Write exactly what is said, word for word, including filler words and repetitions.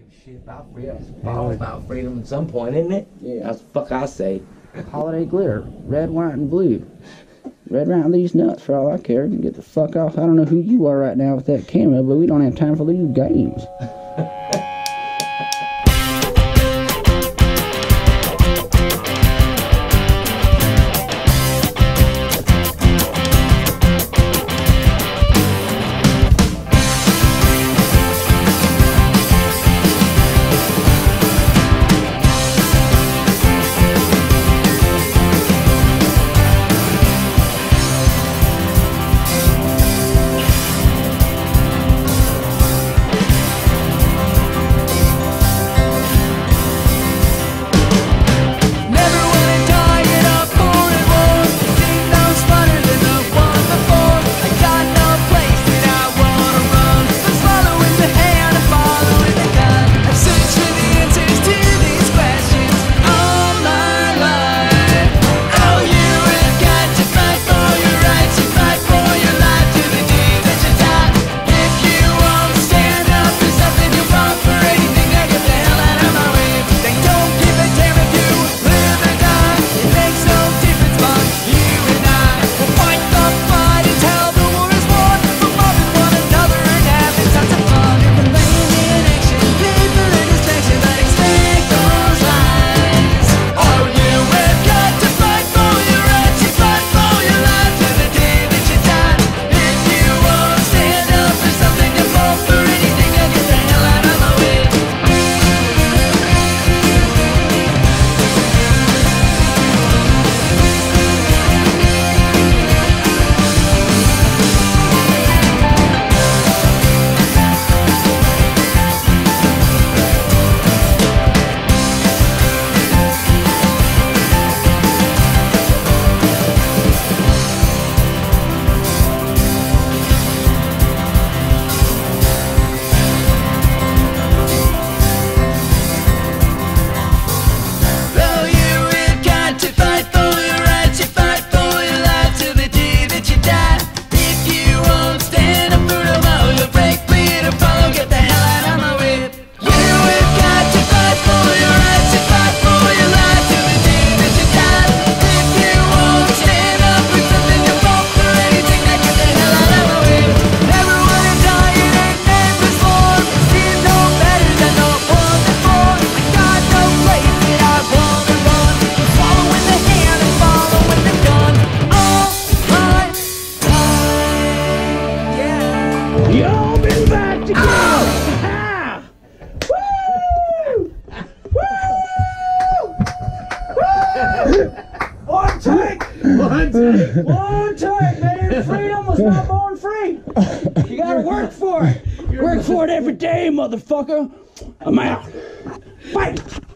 Shit about freedom. It's all about freedom at some point, isn't it? Yeah. That's the fuck I say. Holiday glitter, red, white, and blue. Red round these nuts for all I care. You can get the fuck off. I don't know who you are right now with that camera, but we don't have time for these games. Y'all been back together! Ah! Woo! Woo! One take! One take! One take, man! Freedom was not born free! You gotta work for it! Work for it every day, motherfucker! I'm out! Fight!